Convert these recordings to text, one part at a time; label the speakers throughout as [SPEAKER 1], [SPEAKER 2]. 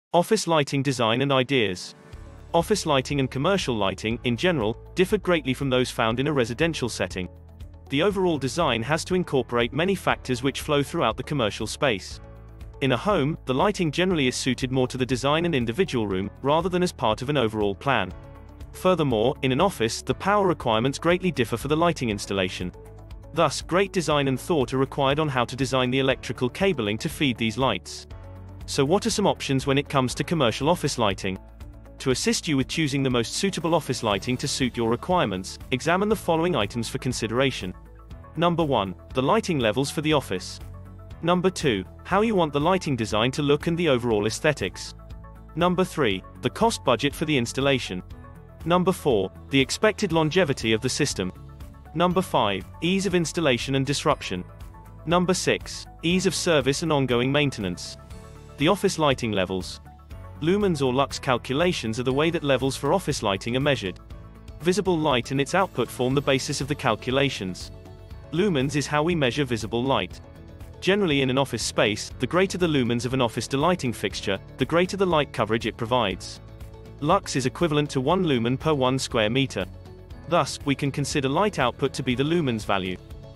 [SPEAKER 1] Office lighting design and ideas. Office lighting and commercial lighting, in general, differ greatly from those found in a residential setting. The overall design has to incorporate many factors which flow throughout the commercial space. In a home, the lighting generally is suited more to the design and individual room, rather than as part of an overall plan. Furthermore, in an office, the power requirements greatly differ for the lighting installation. Thus, great design and thought are required on how to design the electrical cabling to feed these lights. So what are some options when it comes to commercial office lighting? To assist you with choosing the most suitable office lighting to suit your requirements, examine the following items for consideration. Number 1. The lighting levels for the office. Number 2. How you want the lighting design to look and the overall aesthetics. Number 3. The cost budget for the installation. Number 4. The expected longevity of the system. Number 5. Ease of installation and disruption. Number 6. Ease of service and ongoing maintenance. The office lighting levels. Lumens or lux calculations are the way that levels for office lighting are measured. Visible light and its output form the basis of the calculations. Lumens is how we measure visible light. Generally in an office space, the greater the lumens of an office lighting fixture, the greater the light coverage it provides. Lux is equivalent to 1 lumen per 1 square meter. Thus, we can consider light output to be the lumens value.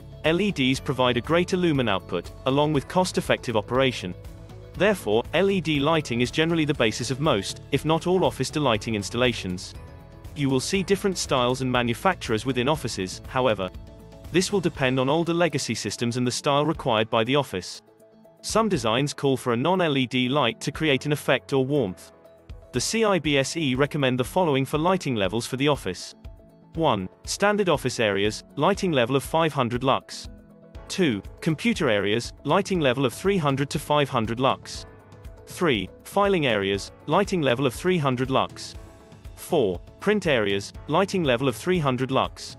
[SPEAKER 1] LEDs provide a greater lumen output, along with cost-effective operation. Therefore, LED lighting is generally the basis of most, if not all office lighting installations. You will see different styles and manufacturers within offices, however. This will depend on older legacy systems and the style required by the office. Some designs call for a non-LED light to create an effect or warmth. The CIBSE recommend the following for lighting levels for the office. 1. Standard office areas, lighting level of 500 lux. 2. Computer areas, lighting level of 300 to 500 lux. 3. Filing areas, lighting level of 300 lux. 4. Print areas, lighting level of 300 lux.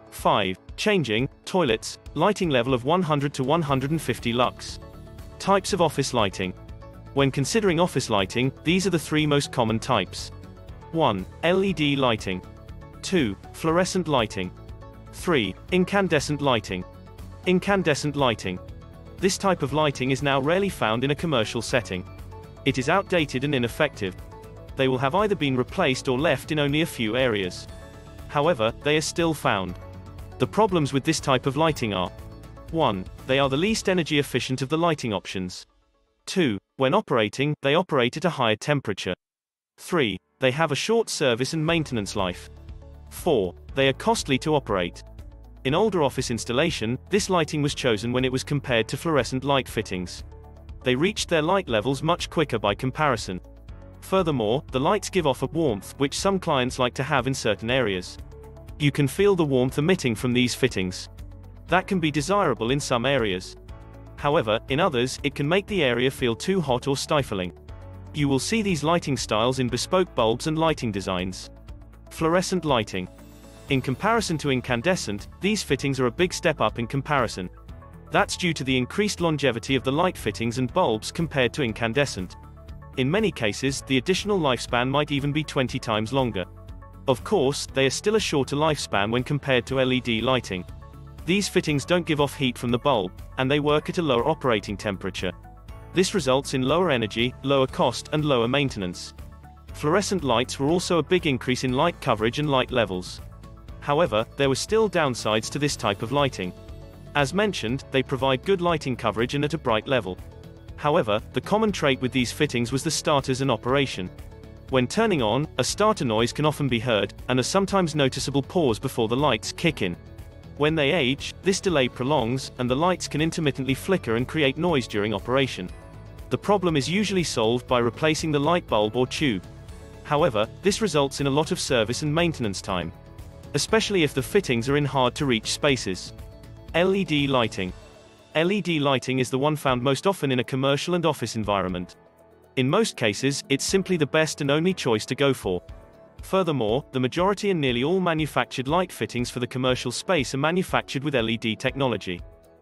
[SPEAKER 1] 5. Changing, toilets, lighting level of 100 to 150 lux. Types of office lighting. When considering office lighting, these are the three most common types. 1. LED lighting. 2. Fluorescent lighting. 3. Incandescent lighting. Incandescent lighting. This type of lighting is now rarely found in a commercial setting. It is outdated and ineffective. They will have either been replaced or left in only a few areas. However, they are still found. The problems with this type of lighting are: 1. They are the least energy efficient of the lighting options. 2. When operating, they operate at a higher temperature. 3. They have a short service and maintenance life. 4. They are costly to operate. In older office installation, this lighting was chosen when it was compared to fluorescent light fittings. They reached their light levels much quicker by comparison. Furthermore, the lights give off a warmth which some clients like to have in certain areas. You can feel the warmth emitting from these fittings. That can be desirable in some areas. However, in others, it can make the area feel too hot or stifling. You will see these lighting styles in bespoke bulbs and lighting designs. Fluorescent lighting. In comparison to incandescent, these fittings are a big step up in comparison. That's due to the increased longevity of the light fittings and bulbs compared to incandescent. In many cases, the additional lifespan might even be 20 times longer. Of course, they are still a shorter lifespan when compared to LED lighting. These fittings don't give off heat from the bulb, and they work at a lower operating temperature. This results in lower energy, lower cost, and lower maintenance. Fluorescent lights were also a big increase in light coverage and light levels. However, there were still downsides to this type of lighting. As mentioned, they provide good lighting coverage and at a bright level. However, the common trait with these fittings was the starters and operation. When turning on, a starter noise can often be heard, and a sometimes noticeable pause before the lights kick in. When they age, this delay prolongs, and the lights can intermittently flicker and create noise during operation. The problem is usually solved by replacing the light bulb or tube. However, this results in a lot of service and maintenance time, especially if the fittings are in hard-to-reach spaces. LED lighting. LED lighting is the one found most often in a commercial and office environment. In most cases, it's simply the best and only choice to go for. Furthermore, the majority and nearly all manufactured light fittings for the commercial space are manufactured with LED technology.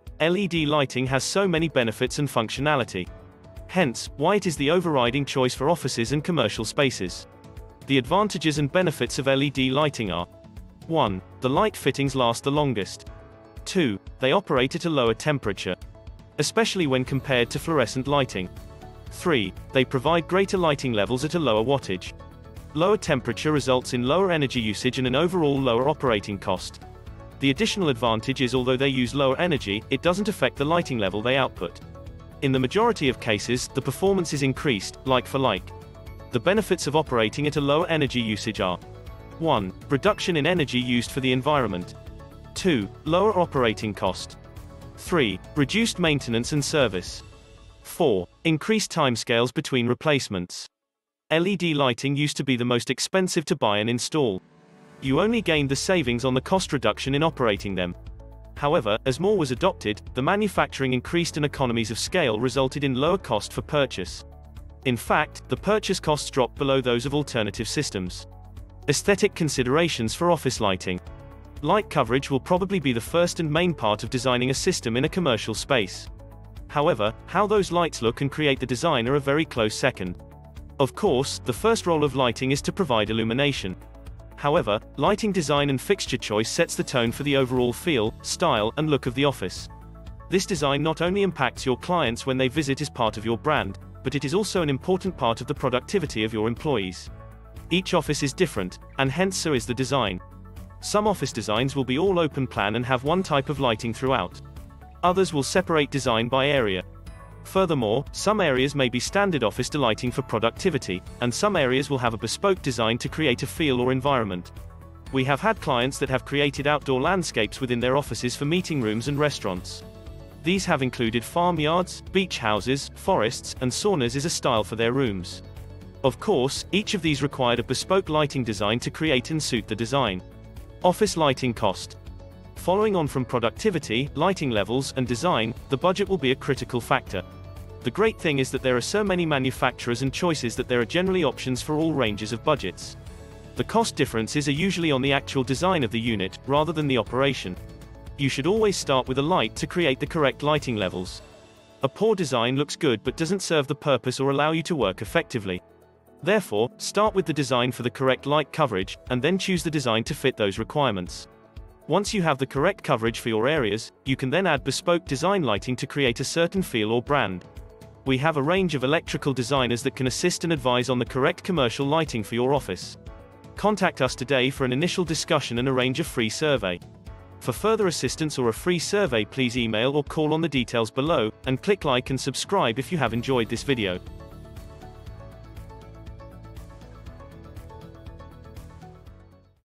[SPEAKER 1] LED lighting has so many benefits and functionality. Hence, why it is the overriding choice for offices and commercial spaces. The advantages and benefits of LED lighting are: 1. The light fittings last the longest. 2. They operate at a lower temperature, especially when compared to fluorescent lighting. 3. They provide greater lighting levels at a lower wattage. Lower temperature results in lower energy usage and an overall lower operating cost. The additional advantage is although they use lower energy, it doesn't affect the lighting level they output. In the majority of cases, the performance is increased, like for like. The benefits of operating at a lower energy usage are: 1. Reduction in energy used for the environment. 2. Lower operating cost. 3. Reduced maintenance and service. 4. Increased timescales between replacements. LED lighting used to be the most expensive to buy and install. You only gained the savings on the cost reduction in operating them. However, as more was adopted, the manufacturing increased and economies of scale resulted in lower cost for purchase. In fact, the purchase costs dropped below those of alternative systems. Aesthetic considerations for office lighting. Light coverage will probably be the first and main part of designing a system in a commercial space. However, how those lights look and create the design are a very close second. Of course, the first role of lighting is to provide illumination. However, lighting design and fixture choice sets the tone for the overall feel, style, and look of the office. This design not only impacts your clients when they visit as part of your brand, but it is also an important part of the productivity of your employees. Each office is different, and hence so is the design. Some office designs will be all open plan and have one type of lighting throughout. Others will separate design by area. Furthermore, some areas may be standard office lighting for productivity, and some areas will have a bespoke design to create a feel or environment. We have had clients that have created outdoor landscapes within their offices for meeting rooms and restaurants. These have included farmyards, beach houses, forests, and saunas as a style for their rooms. Of course, each of these required a bespoke lighting design to create and suit the design. Office lighting cost. Following on from productivity, lighting levels, and design, the budget will be a critical factor. The great thing is that there are so many manufacturers and choices that there are generally options for all ranges of budgets. The cost differences are usually on the actual design of the unit, rather than the operation. You should always start with a light to create the correct lighting levels. A poor design looks good but doesn't serve the purpose or allow you to work effectively. Therefore, start with the design for the correct light coverage, and then choose the design to fit those requirements. Once you have the correct coverage for your areas, you can then add bespoke design lighting to create a certain feel or brand. We have a range of electrical designers that can assist and advise on the correct commercial lighting for your office. Contact us today for an initial discussion and arrange a free survey. For further assistance or a free survey, please email or call on the details below, and click like and subscribe if you have enjoyed this video.